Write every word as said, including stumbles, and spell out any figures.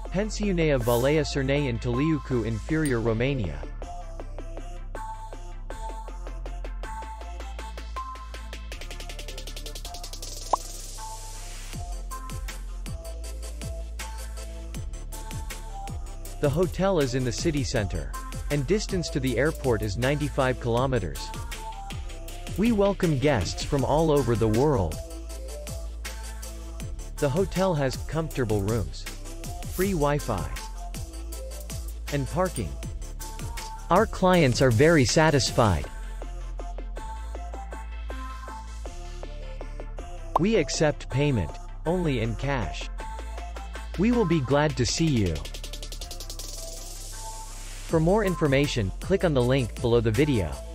Pensiunea Valea Cernei in Teliucu Inferior, Romania. The hotel is in the city center, and distance to the airport is ninety-five kilometers. We welcome guests from all over the world. The hotel has comfortable rooms, free Wi-Fi, and parking. Our clients are very satisfied. We accept payment only in cash. We will be glad to see you. For more information, click on the link below the video.